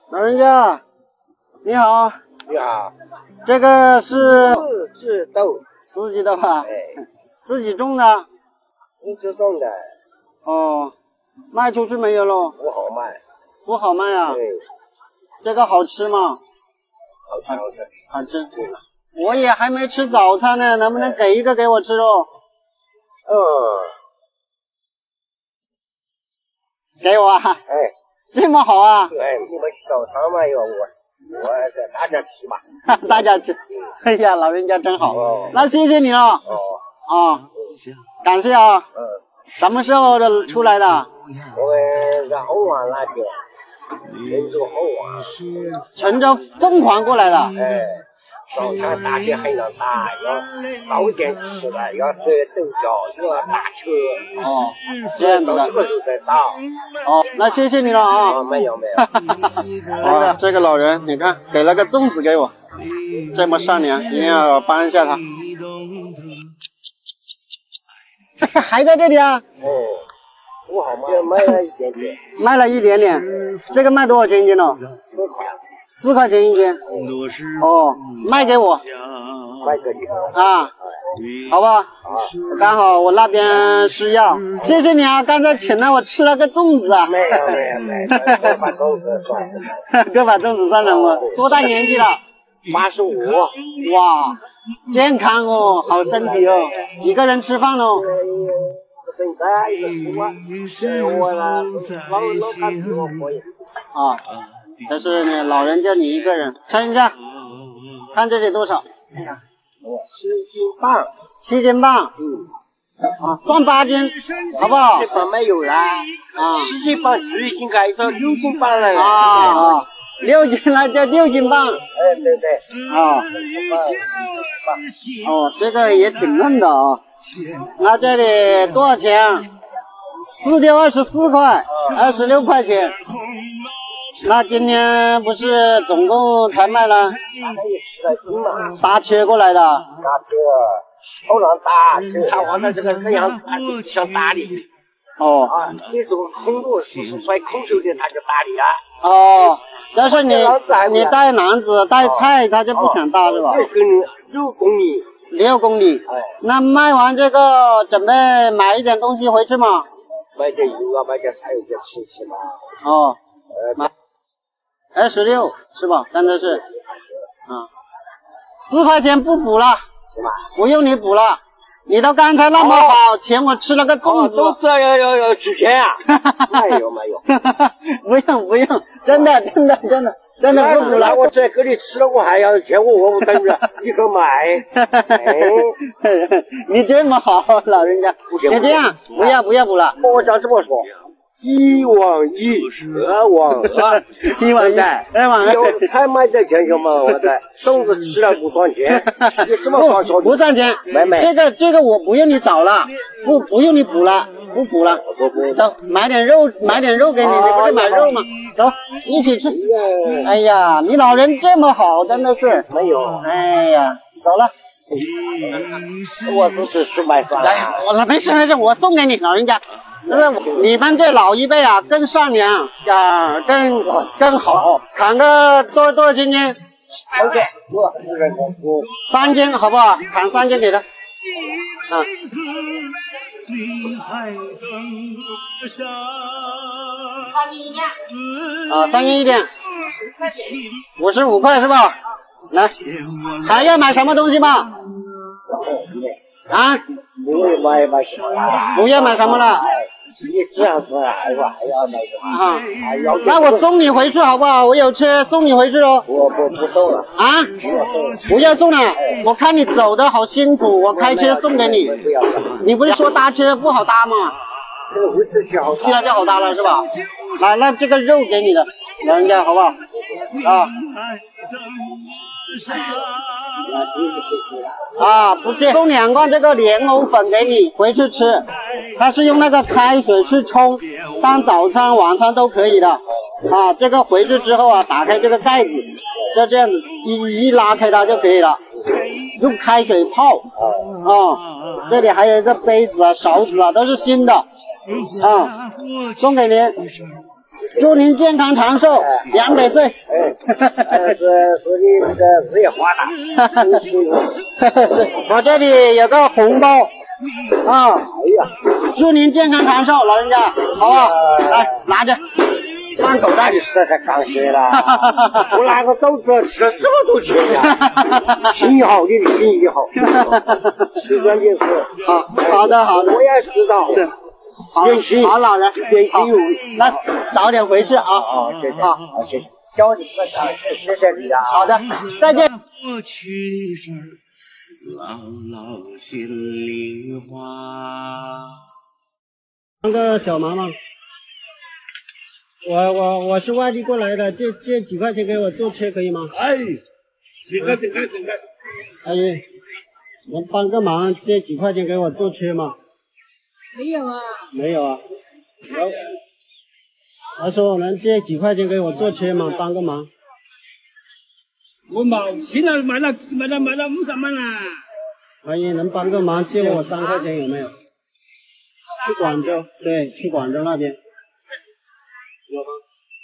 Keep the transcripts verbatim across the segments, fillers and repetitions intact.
老人家，你好。 你好。 这个是四季豆， 四季豆啊？ 哎， 自己种的。 自己种的。 哦，卖出去没有咯？ 不好卖。 不好卖啊？ 对。 这个好吃吗？ 好吃，好吃。 好吃。对。我也还没吃早餐呢，能不能给一个给我吃哦？ 嗯。 给我啊？ 哎。 这么好啊？ 哎，你们吃早餐嘛哟，我我在大家吃嘛。 大家吃。哎呀，老人家真好。 哦。 那谢谢你了。 哦。 啊，感谢啊。 嗯。 什么时候的出来的？ 我们在后湾那边，郑州后湾。 乘着凤凰过来的。 哎。早餐大街很要大，要早点吃的，要吃豆角，要打车。 哦，这样子的。 这个时候才到。 哦，那谢谢你了啊。 哦，没有没有。 啊，这个老人，你看给了个粽子给我，这么善良，一定要帮一下他。还在这里啊？ 哦，不好卖，卖了一点点。 卖了一点点，这个卖多少钱一斤呢？ 四块。 四块钱一斤。哦，卖给我。 卖给你。 啊，好吧。刚好我那边需要，谢谢你啊！刚才请了我吃了个粽子啊。 没有没有没有，各把粽子算了。 各把粽子算了我。多大年纪了？ 八十五。 哇，健康哦，好身体哦。几个人吃饭哦？ 现在一个吃饭，我呢，老老干比我可以。 啊，但是呢，老人家你一个人，称一下，看这里多少？哎呀， 七斤半。 七斤半。嗯。啊，算八斤，好不好？ 七斤半没有啦。啊。七斤半就已经改到六斤半了。 啊啊，六斤了就六斤半。 哎，对对。 啊。哦，这个也挺嫩的啊。那这里多少钱？四丢二十四块，二十六块钱。那今天不是总共才卖了？搭车过来的。 搭车，后让搭车，他往那这个这样子想打你。 哦。 啊，你这个空路是摔空手的，他就打你了。 哦，要是你你带篮子带菜，他就不想搭是吧？ 六公里，六公里。 六公里。 哎。 那卖完这个，准备买一点东西回去吗？ 买点油啊，买点菜就吃吃嘛。 哦。买。二十六是吧？刚才是。啊。四块钱不补了。 是吧？ 不用你补了。你都刚才那么好，请我吃了个粽子。 粽子要要要取钱啊？没有没有。 不用不用，真的真的真的真的不补了。 我这给你吃了，我还要钱，我我等着你可买。 你这么好，老人家，就这样，不要不要补了。 我讲这么说，一网一，二网二， 一网一，二网二。 有菜买点钱行吗？我的粽子吃了不赚钱，你这么说说不赚钱。 妹妹， 这个这个我不用你找了，不不用你补了，不补了。走，买点肉，买点肉给你，你不是买肉吗？走，一起吃。哎呀，你老人这么好，真的是。 没有。 哎呀，走了。 我只是去买饭。 哎，我没事没事，我送给你，老人家。那你们这老一辈啊，更善良啊，更更好。砍个多多少斤斤？ 好的，我我三斤好不好？砍三斤给他。啊。啊，三斤一点。五十五块是吧？来，还要买什么东西吗？啊？ 不会买买什么？ 不要买什么了？ 你这样子还要还要买什么？ 啊， 还要？ 那我送你回去好不好？我有车送你回去哦。 我不不送了。 啊？不要送了，我看你走的好辛苦，我开车送给你。你不是说搭车不好搭吗？ 这个位置小， 现在就好搭了是吧？来，那这个肉给你的，老人家好不好？啊。啊，不是，送两罐这个莲藕粉给你回去吃，它是用那个开水去冲，当早餐、晚餐都可以的。啊，这个回去之后啊，打开这个盖子，就这样子一一拉开它就可以了，用开水泡。啊，这里还有一个杯子啊、勺子啊，都是新的。啊，送给您。 祝您健康长寿，两百岁。 哎，是是你这个日夜发达。 是，我这里有个红包啊，哎呀，祝您健康长寿，老人家，好不好？来，拿着，放口袋里。 这才刚学了，我拿个走着吃了这么多钱呀！心好，你的心意好，是关键是好，好的，好的， 我也知道。 是。好，好老人， 年轻有为， 来早点回去啊！ 好，谢谢， 好， 好，谢谢，教你们啊，谢谢谢你啊！ 好的，再见。 过去的事儿，牢牢心里话。 帮个小忙忙，我我我是外地过来的，借借几块钱给我坐车可以吗？ 哎，这个这个这个， 阿姨，能帮个忙，借几块钱给我坐车吗？ 没有啊。 没有啊。有。他说能借几块钱给我坐车吗？帮个忙。 我冇钱啊，买了买了买了五十蚊啊！ 阿姨能帮个忙，借我三块钱有没有？去广州，对，去广州那边。有吗？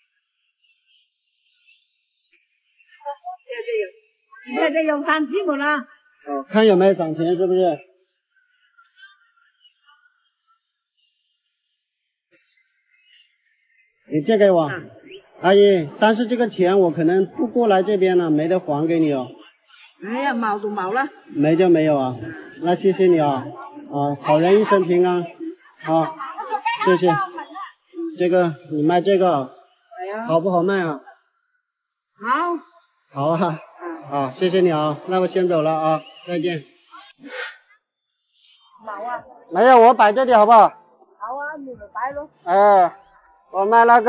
现在有三期没了。 哦，看有没有赏钱，是不是？你借给我，嗯、阿姨。但是这个钱我可能不过来这边了，没得还给你哦。 哎呀，冇就冇了。没就没有啊，那谢谢你啊，啊，好人一生平安，啊，谢谢。这个你卖这个，好不好卖啊？ 好。 好啊，啊，谢谢你啊，那我先走了啊，再见。 冇啊。 没有，我摆这里好不好？ 好啊，你就摆咯。 哎。我卖那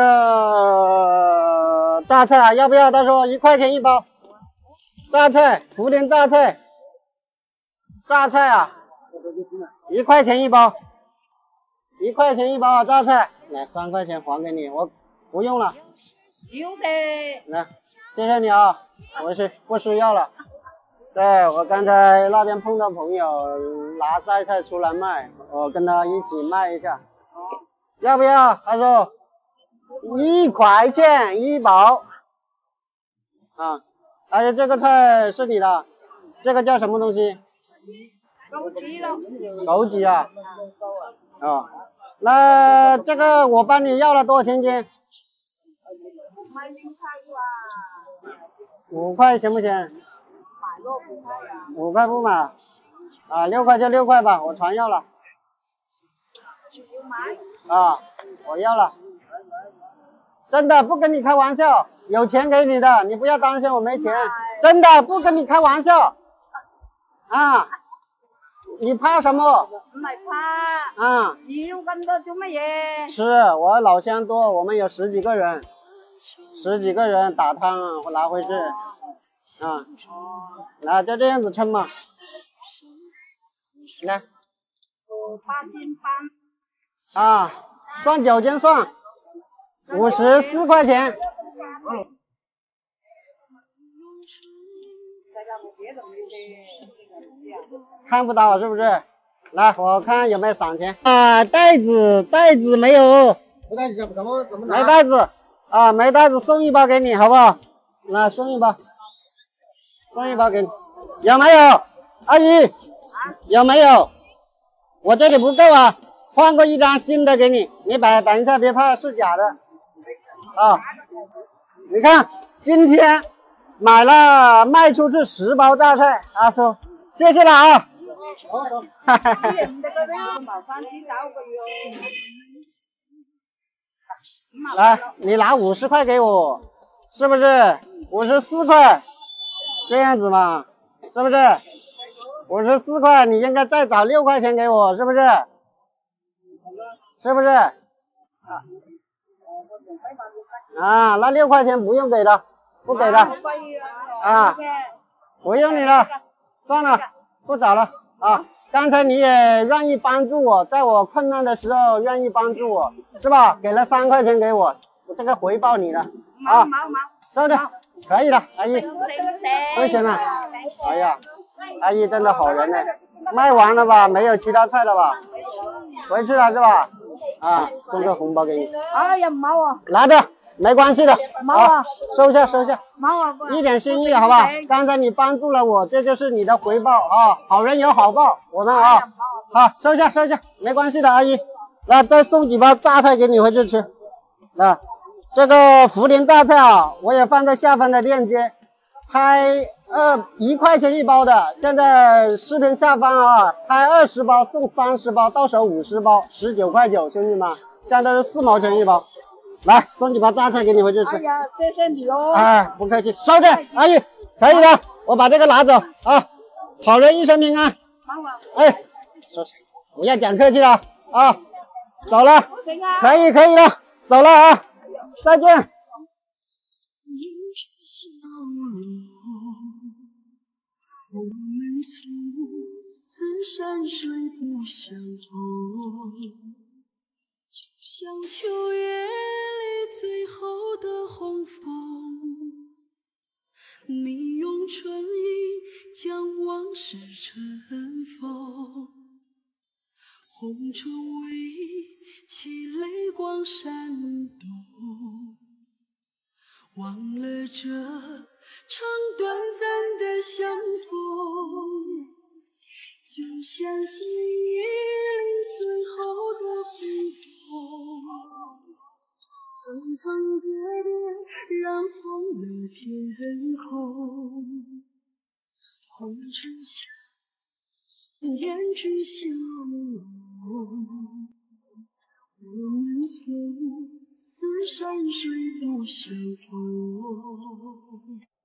个榨菜啊，要不要？他说一块钱一包。榨菜，福林榨菜，榨菜啊，一块钱一包，一块钱一包啊，榨菜，来三块钱还给你，我不用了。 有的。 来，谢谢你啊，我是不需要了。对，我刚才那边碰到朋友拿榨菜出来卖，我跟他一起卖一下。要不要？他说。一块钱一包，啊，而且这个菜是你的，这个叫什么东西？ 枸杞了。 枸杞啊，啊，那这个我帮你要了多少钱斤？五块行不行？五块不买，啊，六块就六块吧，我全要了。啊，我要了。真的不跟你开玩笑，有钱给你的，你不要担心我没钱，真的不跟你开玩笑，啊，你怕什么？ 唔系怕， 啊， 要咁多做乜嘢？ 是我老乡多，我们有十几个人，十几个人打汤我拿回去，啊，那就这样子称嘛，来， 八斤半， 啊，算九斤算。五十四块钱，看不到是不是？来，我看有没有赏钱啊？袋子，袋子没有， 没袋子怎么怎么拿？ 没袋子啊，没袋子送一包给你，好不好？来，送一包，送一包给你，有没有？阿姨，有没有？我这里不够啊，换过一张新的给你，你摆，等一下别怕是假的。啊，你看今天买了卖出去十包榨菜，阿叔，谢谢了啊。来，你拿五十块给我，是不是？五十四块，这样子嘛，是不是？五十四块，你应该再找六块钱给我，是不是？是不是？啊。啊，那六块钱不用给的，不给的，啊，不用你了，算了，不找了啊。刚才你也愿意帮助我，在我困难的时候愿意帮助我，是吧？给了三块钱给我，我这个回报你了啊。收着，可以了，阿姨，不行了。哎呀，阿姨真的好人呢，卖完了吧？没有其他菜了吧？回去了是吧？ 啊，送个红包给你。 哎呀，冇啊， 拿着，没关系的。 冇啊， 收下收下， 冇啊， 一点心意好不好？刚才你帮助了我，这就是你的回报啊！好人有好报，我们啊，好收下收下，没关系的，阿姨。那再送几包榨菜给你回去吃。那这个涪陵榨菜啊，我也放在下方的链接，拍二一块钱一包的，现在视频下方啊，拍二十包送三十包，到手五十包，十九块九，兄弟们，现在是四毛钱一包。来，送几包榨菜给你回去吃。 哎呀，谢谢你哦。 哎，不客气，收着，阿姨，可以的，我把这个拿走啊。好人一生平安。哎，收起，不要讲客气了啊。走了，可以可以了，走了啊，再见。 我们从此山水不相逢，就像秋夜里最后的红枫，你用春意将往事尘封，红尘为泣泪光闪动，忘了这场短暂的相逢，就像记忆里最后的红枫，层层叠叠染红了天空，红尘下胭脂笑容，我们从此山水不相逢。